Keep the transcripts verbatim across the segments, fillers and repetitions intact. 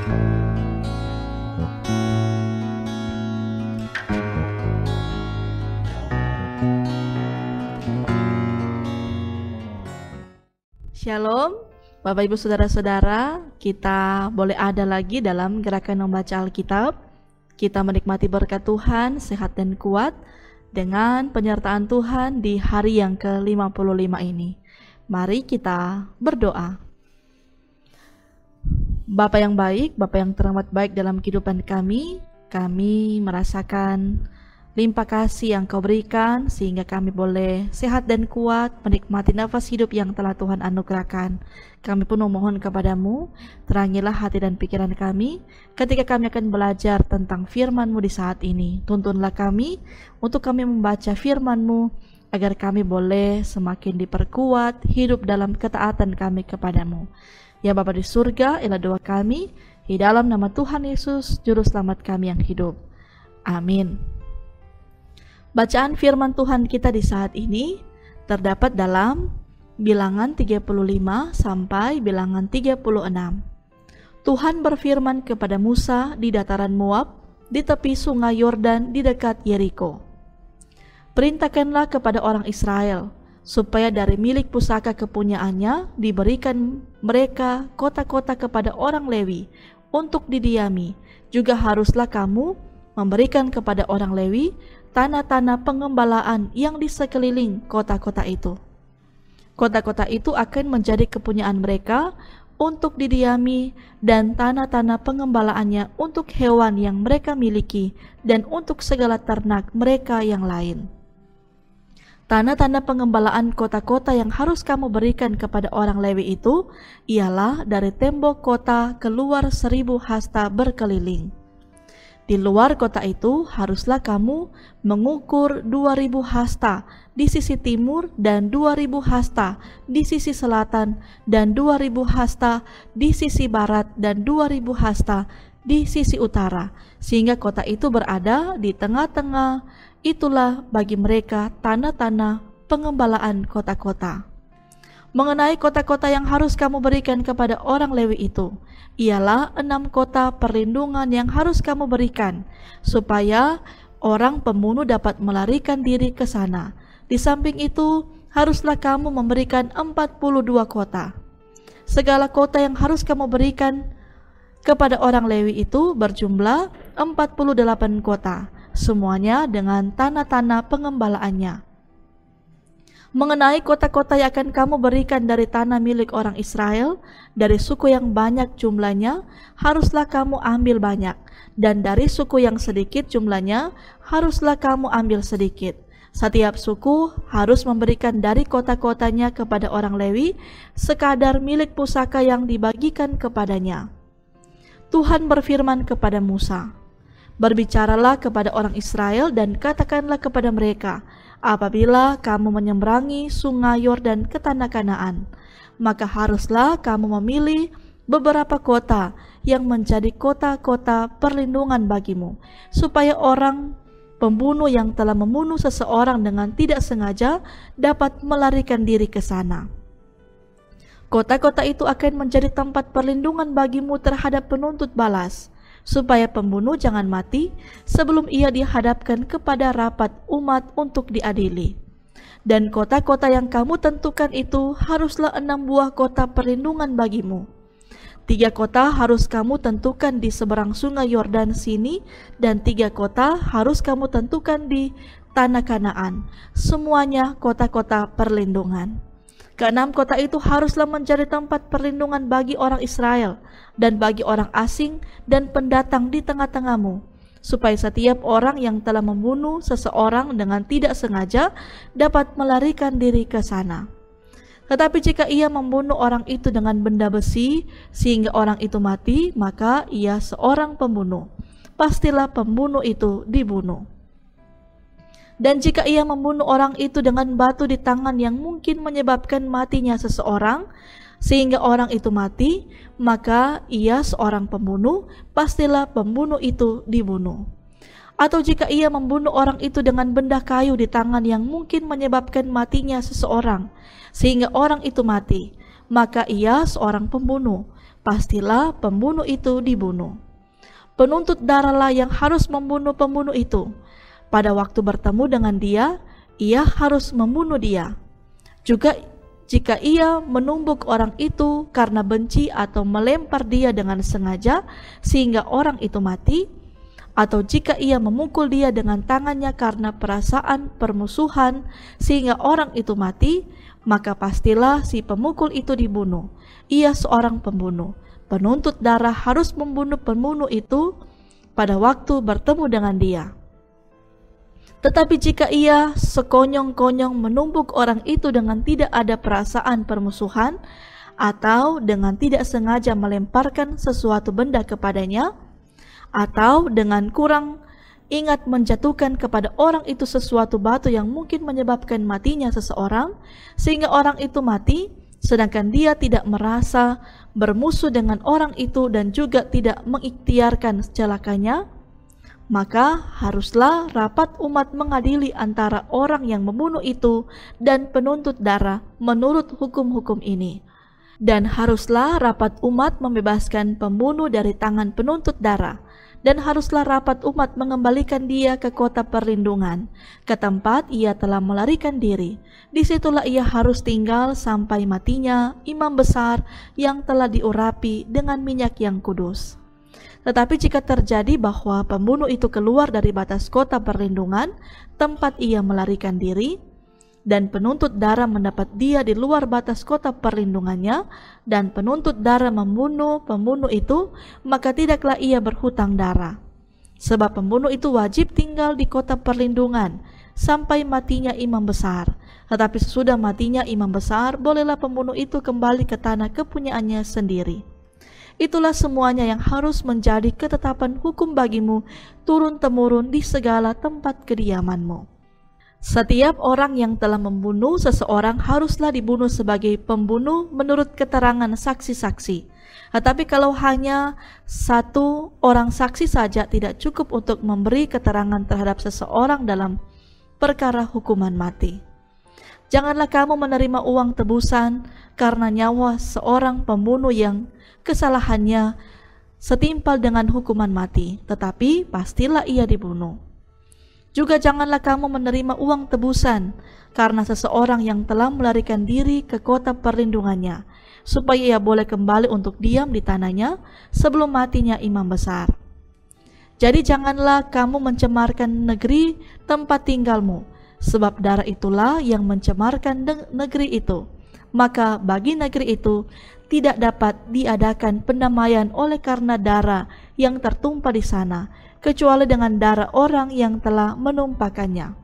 Shalom, Bapak Ibu Saudara-saudara, kita boleh ada lagi dalam gerakan membaca Alkitab. Kita menikmati berkat Tuhan, sehat dan kuat dengan penyertaan Tuhan di hari yang ke lima puluh lima ini. Mari kita berdoa. Bapa yang baik, Bapa yang teramat baik dalam kehidupan kami, kami merasakan limpah kasih yang Kau berikan sehingga kami boleh sehat dan kuat menikmati nafas hidup yang telah Tuhan anugerahkan. Kami pun memohon kepadamu, terangilah hati dan pikiran kami ketika kami akan belajar tentang firman-Mu di saat ini. Tuntunlah kami untuk kami membaca firman-Mu agar kami boleh semakin diperkuat hidup dalam ketaatan kami kepadamu. Ya Bapa di surga, inilah doa kami di dalam nama Tuhan Yesus, Juru Selamat kami yang hidup. Amin. Bacaan firman Tuhan kita di saat ini terdapat dalam Bilangan tiga puluh lima sampai Bilangan tiga puluh enam. Tuhan berfirman kepada Musa di dataran Moab, di tepi sungai Yordan di dekat Yeriko. Perintahkanlah kepada orang Israel, supaya dari milik pusaka kepunyaannya diberikan mereka kota-kota kepada orang Lewi untuk didiami. Juga haruslah kamu memberikan kepada orang Lewi tanah-tanah pengembalaan yang di sekeliling kota-kota itu. Kota-kota itu akan menjadi kepunyaan mereka untuk didiami, dan tanah-tanah pengembalaannya untuk hewan yang mereka miliki dan untuk segala ternak mereka yang lain. Tanah-tanah pengembalaan kota-kota yang harus kamu berikan kepada orang Lewi itu ialah dari tembok kota keluar seribu hasta berkeliling. Di luar kota itu haruslah kamu mengukur dua ribu hasta di sisi timur dan dua ribu hasta di sisi selatan dan dua ribu hasta di sisi barat dan dua ribu hasta di sisi utara, sehingga kota itu berada di tengah-tengah. Itulah bagi mereka tanah-tanah pengembalaan kota-kota. Mengenai kota-kota yang harus kamu berikan kepada orang Lewi itu, ialah enam kota perlindungan yang harus kamu berikan, supaya orang pembunuh dapat melarikan diri ke sana. Di samping itu, haruslah kamu memberikan empat puluh dua kota. Segala kota yang harus kamu berikan kepada orang Lewi itu berjumlah empat puluh delapan kota, semuanya dengan tanah-tanah pengembalaannya. Mengenai kota-kota yang akan kamu berikan dari tanah milik orang Israel, dari suku yang banyak jumlahnya, haruslah kamu ambil banyak, dan dari suku yang sedikit jumlahnya, haruslah kamu ambil sedikit. Setiap suku harus memberikan dari kota-kotanya kepada orang Lewi, sekadar milik pusaka yang dibagikan kepadanya. Tuhan berfirman kepada Musa, "Berbicaralah kepada orang Israel dan katakanlah kepada mereka, apabila kamu menyeberangi sungai Yordan ke tanah Kanaan, maka haruslah kamu memilih beberapa kota yang menjadi kota-kota perlindungan bagimu, supaya orang pembunuh yang telah membunuh seseorang dengan tidak sengaja dapat melarikan diri ke sana. Kota-kota itu akan menjadi tempat perlindungan bagimu terhadap penuntut balas, supaya pembunuh jangan mati sebelum ia dihadapkan kepada rapat umat untuk diadili. Dan kota-kota yang kamu tentukan itu haruslah enam buah kota perlindungan bagimu. Tiga kota harus kamu tentukan di seberang sungai Yordan sini, dan tiga kota harus kamu tentukan di tanah Kanaan, semuanya kota-kota perlindungan. Keenam kota itu haruslah menjadi tempat perlindungan bagi orang Israel dan bagi orang asing dan pendatang di tengah-tengahmu, supaya setiap orang yang telah membunuh seseorang dengan tidak sengaja dapat melarikan diri ke sana. Tetapi jika ia membunuh orang itu dengan benda besi sehingga orang itu mati, maka ia seorang pembunuh. Pastilah pembunuh itu dibunuh. Dan jika ia membunuh orang itu dengan batu di tangan yang mungkin menyebabkan matinya seseorang, sehingga orang itu mati, maka ia seorang pembunuh, pastilah pembunuh itu dibunuh. Atau jika ia membunuh orang itu dengan benda kayu di tangan yang mungkin menyebabkan matinya seseorang, sehingga orang itu mati, maka ia seorang pembunuh, pastilah pembunuh itu dibunuh. Penuntut darahlah yang harus membunuh pembunuh itu. Pada waktu bertemu dengan dia, ia harus membunuh dia. Juga jika ia menumbuk orang itu karena benci atau melempar dia dengan sengaja sehingga orang itu mati, atau jika ia memukul dia dengan tangannya karena perasaan permusuhan sehingga orang itu mati, maka pastilah si pemukul itu dibunuh. Ia seorang pembunuh. Penuntut darah harus membunuh pembunuh itu pada waktu bertemu dengan dia. Tetapi jika ia sekonyong-konyong menumbuk orang itu dengan tidak ada perasaan permusuhan atau dengan tidak sengaja melemparkan sesuatu benda kepadanya, atau dengan kurang ingat menjatuhkan kepada orang itu sesuatu batu yang mungkin menyebabkan matinya seseorang sehingga orang itu mati, sedangkan dia tidak merasa bermusuh dengan orang itu dan juga tidak mengikhtiarkan celakanya, maka haruslah rapat umat mengadili antara orang yang membunuh itu dan penuntut darah menurut hukum-hukum ini. Dan haruslah rapat umat membebaskan pembunuh dari tangan penuntut darah, dan haruslah rapat umat mengembalikan dia ke kota perlindungan, ke tempat ia telah melarikan diri. Disitulah ia harus tinggal sampai matinya imam besar yang telah diurapi dengan minyak yang kudus. Tetapi jika terjadi bahwa pembunuh itu keluar dari batas kota perlindungan, tempat ia melarikan diri, dan penuntut darah mendapat dia di luar batas kota perlindungannya, dan penuntut darah membunuh pembunuh itu, maka tidaklah ia berhutang darah. Sebab pembunuh itu wajib tinggal di kota perlindungan sampai matinya imam besar. Tetapi sesudah matinya imam besar, bolehlah pembunuh itu kembali ke tanah kepunyaannya sendiri. Itulah semuanya yang harus menjadi ketetapan hukum bagimu turun-temurun di segala tempat kediamanmu. Setiap orang yang telah membunuh seseorang haruslah dibunuh sebagai pembunuh menurut keterangan saksi-saksi. Tetapi kalau hanya satu orang saksi saja tidak cukup untuk memberi keterangan terhadap seseorang dalam perkara hukuman mati. Janganlah kamu menerima uang tebusan karena nyawa seorang pembunuh yang kesalahannya setimpal dengan hukuman mati, tetapi pastilah ia dibunuh. Juga janganlah kamu menerima uang tebusan karena seseorang yang telah melarikan diri ke kota perlindungannya, supaya ia boleh kembali untuk diam di tanahnya sebelum matinya imam besar. Jadi janganlah kamu mencemarkan negeri tempat tinggalmu, sebab darah itulah yang mencemarkan negeri itu. Maka bagi negeri itu tidak dapat diadakan pendamaian oleh karena darah yang tertumpah di sana, kecuali dengan darah orang yang telah menumpahkannya.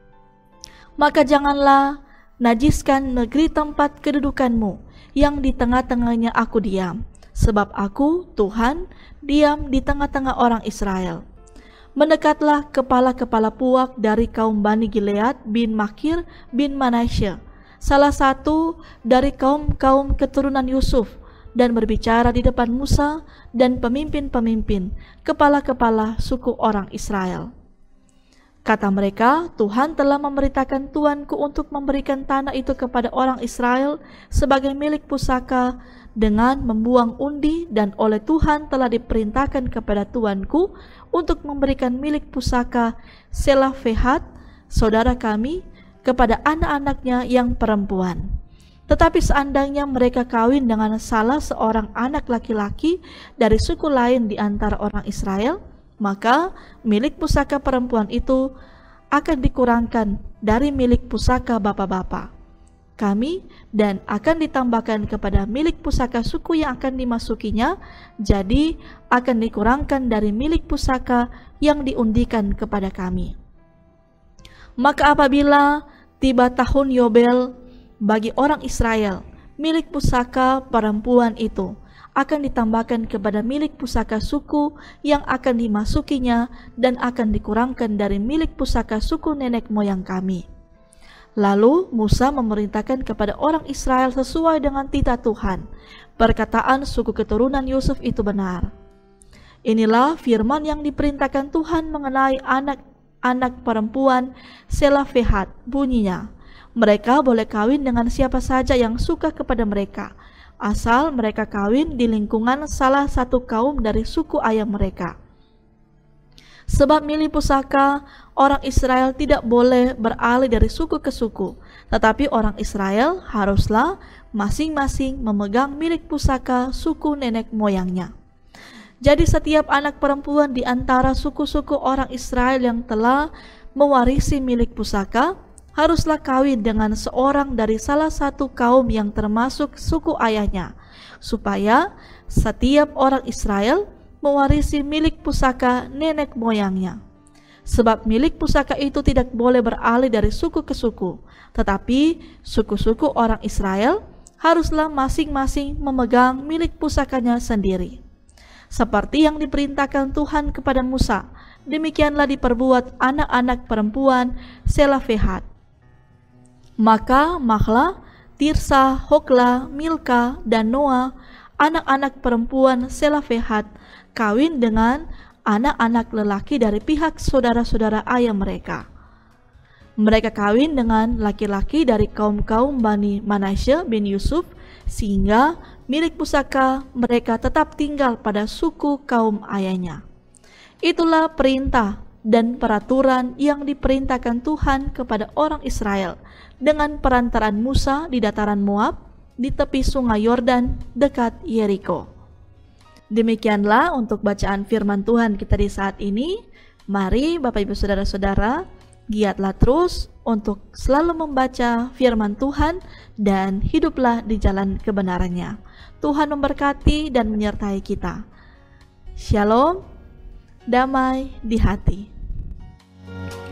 Maka janganlah najiskan negeri tempat kedudukanmu, yang di tengah-tengahnya aku diam, sebab aku, Tuhan, diam di tengah-tengah orang Israel. Mendekatlah kepala-kepala puak dari kaum Bani Gilead bin Makir bin Manasye, salah satu dari kaum-kaum keturunan Yusuf, dan berbicara di depan Musa dan pemimpin-pemimpin, kepala-kepala suku orang Israel. Kata mereka, Tuhan telah memerintahkan tuanku untuk memberikan tanah itu kepada orang Israel sebagai milik pusaka dengan membuang undi, dan oleh Tuhan telah diperintahkan kepada tuanku untuk memberikan milik pusaka Selafehat, saudara kami, kepada anak-anaknya yang perempuan. Tetapi seandainya mereka kawin dengan salah seorang anak laki-laki dari suku lain di antara orang Israel, maka milik pusaka perempuan itu akan dikurangkan dari milik pusaka bapak-bapak kami dan akan ditambahkan kepada milik pusaka suku yang akan dimasukinya, jadi akan dikurangkan dari milik pusaka yang diundikan kepada kami. Maka apabila tiba tahun Yobel bagi orang Israel, milik pusaka perempuan itu akan ditambahkan kepada milik pusaka suku yang akan dimasukinya dan akan dikurangkan dari milik pusaka suku nenek moyang kami. Lalu Musa memerintahkan kepada orang Israel sesuai dengan titah Tuhan. Perkataan suku keturunan Yusuf itu benar. Inilah firman yang diperintahkan Tuhan mengenai anak-anak perempuan Selafehat, bunyinya, mereka boleh kawin dengan siapa saja yang suka kepada mereka, asal mereka kawin di lingkungan salah satu kaum dari suku ayah mereka. Sebab milih pusaka, orang Israel tidak boleh beralih dari suku ke suku, tetapi orang Israel haruslah masing-masing memegang milik pusaka suku nenek moyangnya. Jadi setiap anak perempuan di antara suku-suku orang Israel yang telah mewarisi milik pusaka haruslah kawin dengan seorang dari salah satu kaum yang termasuk suku ayahnya, supaya setiap orang Israel mewarisi milik pusaka nenek moyangnya. Sebab milik pusaka itu tidak boleh beralih dari suku ke suku, tetapi suku-suku orang Israel haruslah masing-masing memegang milik pusakanya sendiri. Seperti yang diperintahkan Tuhan kepada Musa, demikianlah diperbuat anak-anak perempuan Selafehat. Maka Mahla, Tirsa, Hogla, Milka, dan Noa, anak-anak perempuan Selafehat, kawin dengan anak-anak lelaki dari pihak saudara-saudara ayah mereka. Mereka kawin dengan laki-laki dari kaum-kaum Bani Manasye bin Yusuf, sehingga milik pusaka mereka tetap tinggal pada suku kaum ayahnya. Itulah perintah dan peraturan yang diperintahkan Tuhan kepada orang Israel dengan perantaraan Musa di dataran Moab, di tepi sungai Yordan dekat Yeriko. Demikianlah untuk bacaan firman Tuhan kita di saat ini. Mari Bapak Ibu Saudara-saudara, giatlah terus untuk selalu membaca firman Tuhan dan hiduplah di jalan kebenarannya. Tuhan memberkati dan menyertai kita. Shalom, damai di hati.